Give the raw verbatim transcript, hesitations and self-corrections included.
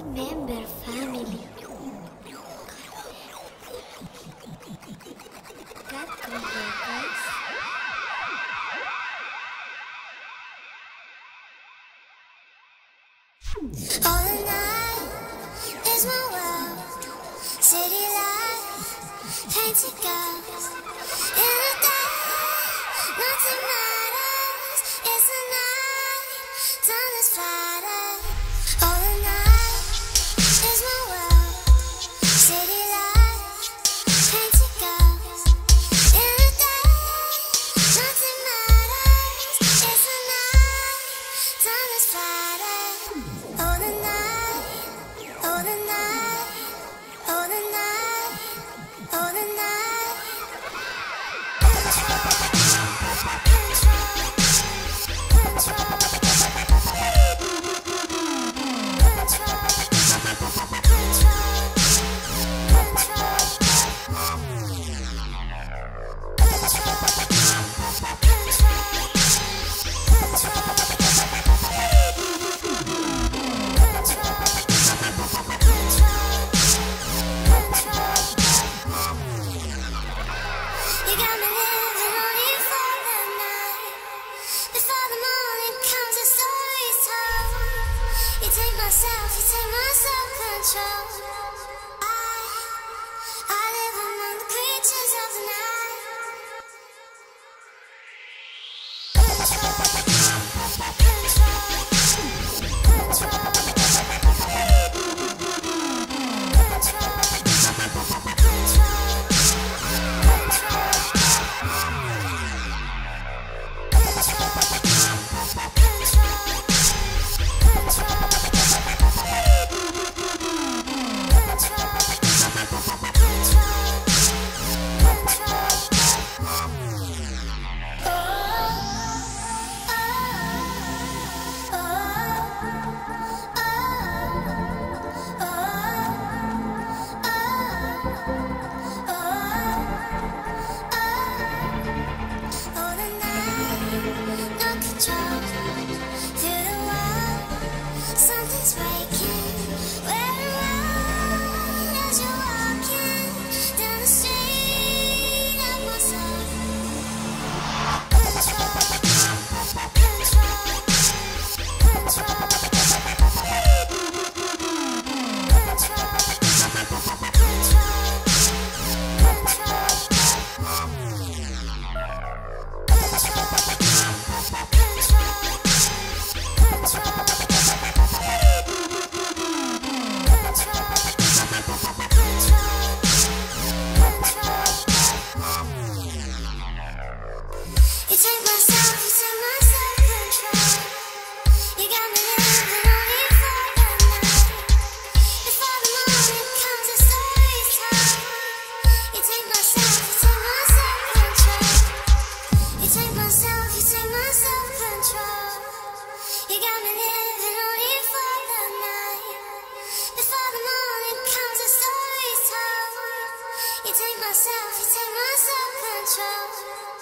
Member family. Got cover, guys. All the night is my world. City lights, painted girls. In the day, nothing matters. It's the night, time is Friday. All the night is my world. City lights, painted girls. In the day, nothing matters. It's the night, time is Friday. Oh the night, oh the night, oh the night, oh the night. Control, control, control, you got me living only for the night. Before the morning comes, the story's told. You take myself, you take my self-control. I, I live among the creatures of the night. Control, control, control. Something's breaking. Wearing white as you're walking down the street of my soul. Control, control, control, you take myself, you take my self-control. You got me living only for the night. Before the morning comes, the story's told. You take myself, you take my self-control. You take myself, you take my self-control. You got me living only for the night. Before the morning comes, the story's told. You take myself, you take my self-control.